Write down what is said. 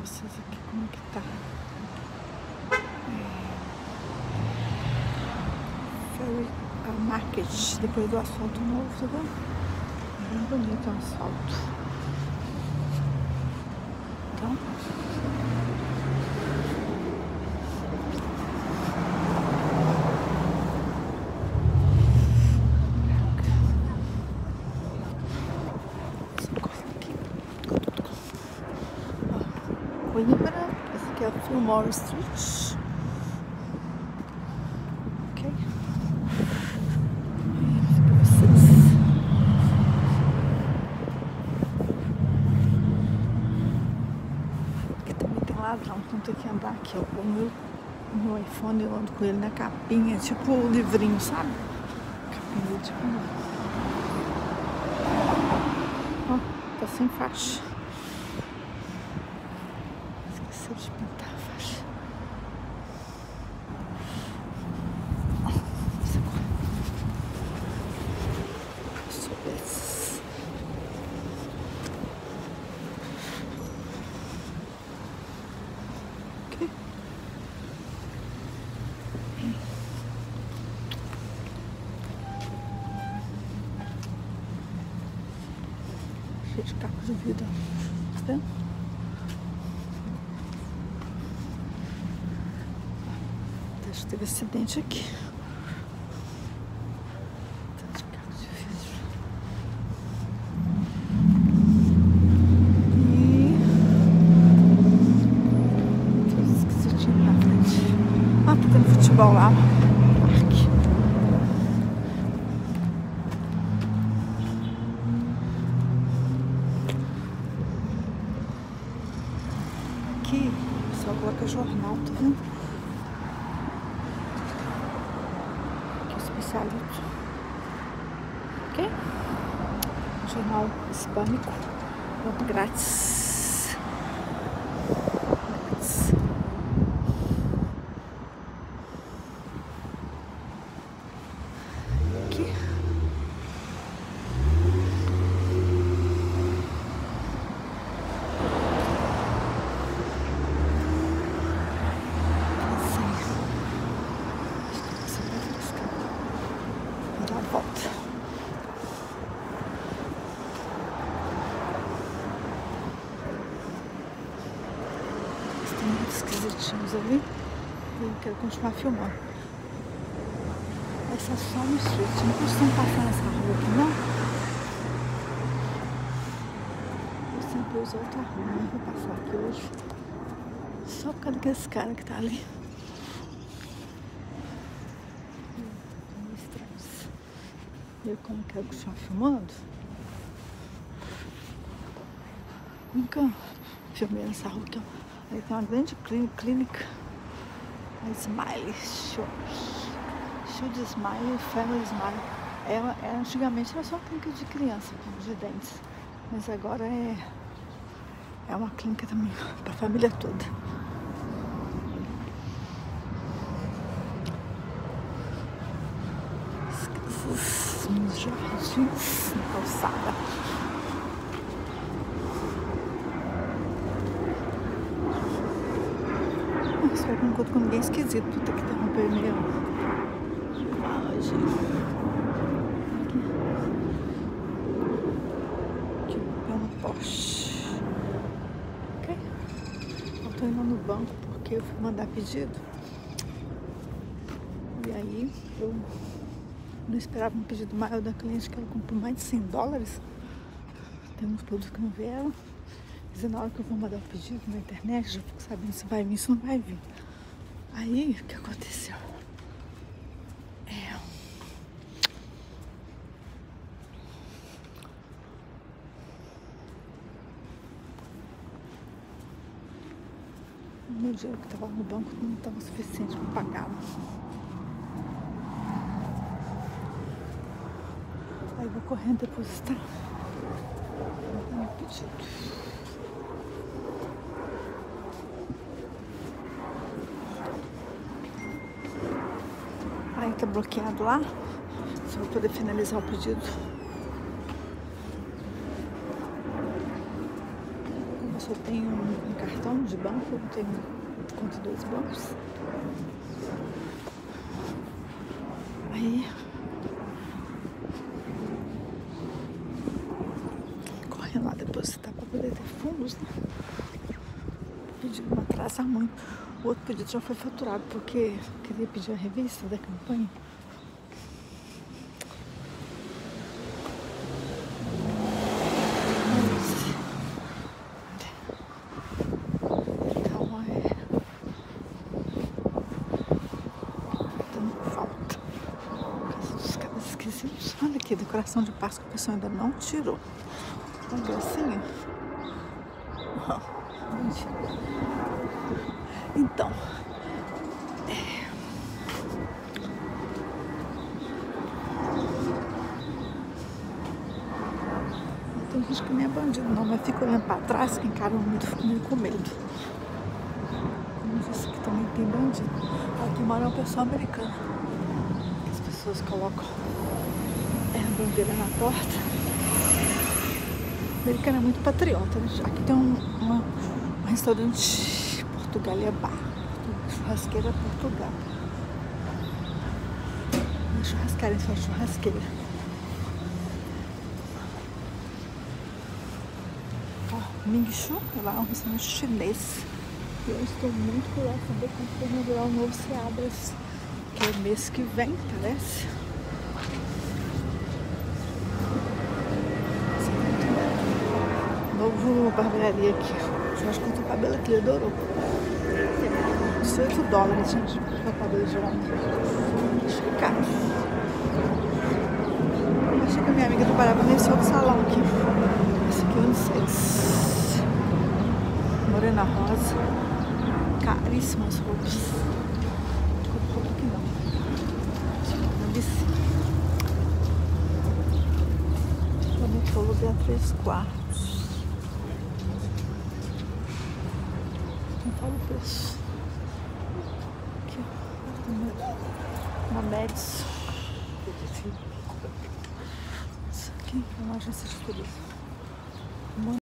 vocês aqui como é que tá. Ferry Market, depois do asfalto novo, tá vendo? Bem bonito o asfalto. Então, Coimbra, esse aqui é a Fillmore Street. Ok? Para vocês. Aqui também tem ladrão, então tem que andar aqui, ó. O meu iPhone, eu ando com ele na capinha, tipo o livrinho, sabe? Capinha, tipo. Ó, tá sem faixa. Esqueci de pintar a faixa. Ok. Cheio de cacos de vidro. Tá vendo? Acho que teve acidente aqui. Tanto de cacos de vidro. E tudo esquisitinho na frente. Ah, tá tendo futebol lá. Parque. Aqui, o pessoal coloca jornal, tá vendo? Aqui o especialista. Ok? Jornal hispânico. Grátis. Grátis. Aqui. Vou dar a volta. Tem muitos esquisitinhos ali. E eu quero continuar filmando. Essa é só no street. Não costumam passar nessa rua aqui, não. Eu sempre uso outra rua, mas vou passar aqui hoje. Só por causa daqueles caras que tá ali. Eu como quero continuar filmando. Nunca filmei nessa rua aqui, ó. Aí tem uma grande clínica. A Smile Show de Smile, Family Smile. Antigamente era só uma clínica de criança, de dentes. Mas agora é uma clínica também para a família toda. Esses jardins na calçada. Espero que não encontro com ninguém esquisito. Vou ter que interromper minha imagem. Aqui pelo Porsche. Ok? Eu tô indo no banco porque eu fui mandar pedido. E aí eu não esperava um pedido maior da cliente, que ela comprou mais de $100. Tem uns produtos que não vieram. Dizendo na hora que eu vou mandar o pedido na internet, já fico sabendo se vai vir, se não vai vir. Aí, o que aconteceu? O meu dinheiro que estava no banco não estava suficiente para pagar. Aí eu vou correndo depositar o meu pedido. Aí tá bloqueado lá. Só vou poder finalizar o pedido. só tenho um cartão de banco, eu não tenho conta em 2 bancos. Aí correndo lá depositar para poder ter fundos, né? O pedido não atrasa muito. O outro pedido já foi faturado porque queria pedir a revista da campanha. Olha aqui, decoração de Páscoa que a pessoa ainda não tirou. Uma gracinha. Mentira. Então, tem gente que nem é bandido não, mas fica olhando pra trás, que encara muito, fica meio com medo. Como disse que também tem bandido. Aqui mora uma pessoa americana. As pessoas colocam a bandeira na porta. O americano é muito patriota, né? Aqui tem um restaurante Portugália Bar, churrasqueira Portugal. Uma churrasqueira, isso é uma churrasqueira. Ó, Ming Chu, lá é um restaurante chinês. E eu estou muito curiosa saber quando for inaugurar o novo Seabras, que é mês que vem, parece. Novo barbearia aqui. Eu acho que eu tô com o cabelo aqui, ele adorou. $18, gente, pra cabelo geralmente. Acho que caro. Achei que a minha amiga trabalhava nesse outro salão aqui. Esse aqui é unissex. Morena rosa. Caríssimas roupas. Roupa aqui não. Não disse. Também foi lugar 3/4. Não fala o preço. Aqui, uma Médici. Isso aqui é uma agência de turismo.